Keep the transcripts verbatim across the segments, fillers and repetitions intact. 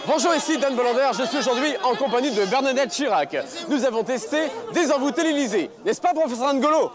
Bonjour, ici Dan Bolander, je suis aujourd'hui en compagnie de Bernadette Chirac. Nous avons testé désenvoûter l'Élysée, n'est-ce pas, professeur N'Golo?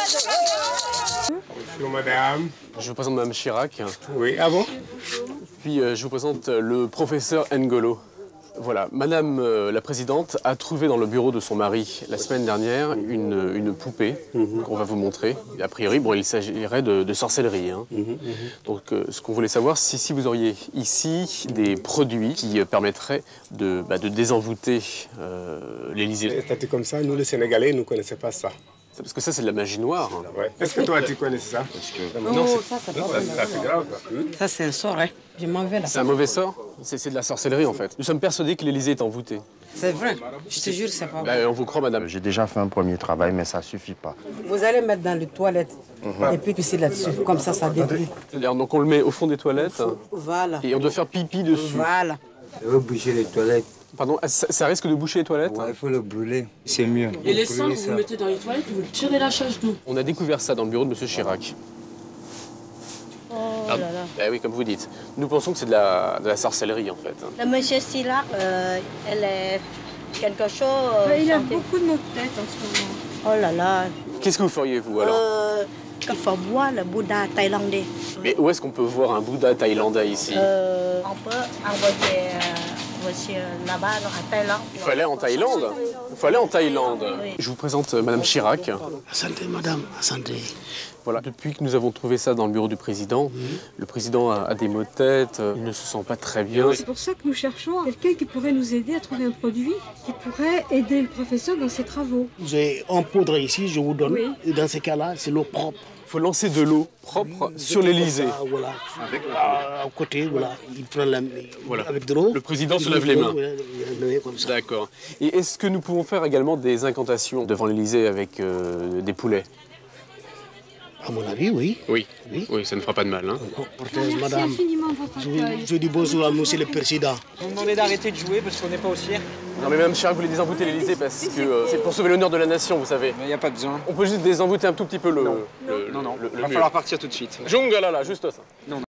Bonjour madame. Je vous présente madame Chirac. Oui, ah bon? Puis euh, je vous présente le professeur N'Golo. Voilà, madame euh, la présidente a trouvé dans le bureau de son mari la semaine dernière une, une poupée mm-hmm. qu'on va vous montrer. Et a priori, bon, il s'agirait de, de sorcellerie. Hein. Mm-hmm. Donc euh, ce qu'on voulait savoir, c'est si vous auriez ici des produits qui euh, permettraient de, bah, de désenvoûter euh, l'Élysée. C'est comme ça, nous les Sénégalais, nous ne connaissons pas ça. Parce que ça, c'est de la magie noire. Hein. Ouais. Est-ce que toi, tu connais ça? Parce que... Oh, non, ça, c'est pas ça, ça, c'est grave. Ça, ça c'est un sort, hein. Je m'en vais là. C'est un mauvais sort? C'est de la sorcellerie, en fait. Nous sommes persuadés que l'Élysée est envoûtée. C'est vrai. Je te jure, c'est pas vrai. Bah, on vous croit, madame. J'ai déjà fait un premier travail, mais ça ne suffit pas. Vous allez mettre dans les toilettes mm-hmm. et puis pisser là-dessus. Comme ça, ça débrouille. C'est-à-dire, donc on le met au fond des toilettes. Voilà. Et on doit faire pipi dessus. Voilà. Il faut boucher les toilettes. Pardon, ça, ça risque de boucher les toilettes? Ouais, il faut le brûler, c'est mieux. Et les sangs que vous mettez dans les toilettes, vous tirez la charge d'eau. On a découvert ça dans le bureau de M. Chirac. Oh là là. Eh oui, comme vous dites. Nous pensons que c'est de la, de la sorcellerie, en fait. Le monsieur Chirac, euh, elle est quelque chose... Euh, il a beaucoup de maux de tête en ce moment. Oh là là. Qu'est-ce que vous feriez, vous, alors? euh, Il faut voir le Bouddha thaïlandais. Mais où est-ce qu'on peut voir un Bouddha thaïlandais ici? euh, On peut envoyer... Euh, monsieur là-bas, à Thaïlande. Il faut aller en Thaïlande. Il faut aller en Thaïlande. Oui. Je vous présente euh, madame Chirac. Santé, madame, santé. Voilà, depuis que nous avons trouvé ça dans le bureau du président, mmh. le président a, a des maux de tête, il ne se sent pas très bien. C'est pour ça que nous cherchons quelqu'un qui pourrait nous aider à trouver un produit qui pourrait aider le professeur dans ses travaux. J'ai un poudre ici, je vous donne. Oui. Et dans ces cas-là, c'est l'eau propre. Il faut lancer de l'eau propre sur l'Élysée. Voilà, avec à, à côté, voilà. Il prend la, voilà. Avec de l'eau. Le président se lave les mains. D'accord. Et est-ce que nous pouvons faire également des incantations devant l'Élysée avec euh, des poulets? À mon avis, oui. Oui. Oui, oui, ça ne fera pas de mal. Hein. Merci madame. Infiniment votre accueil. Je, je dis bonjour à monsieur le président. On me demandait d'arrêter de jouer parce qu'on n'est pas au cirque. Non mais Mme Chirac voulait désenvoûter l'Élysée parce que euh, c'est pour sauver l'honneur de la nation, vous savez. Mais il n'y a pas besoin. On peut juste désenvoûter un tout petit peu le... Non, le, non, non. Le, le il va mur. falloir partir tout de suite. Jungalala, juste ça. Non.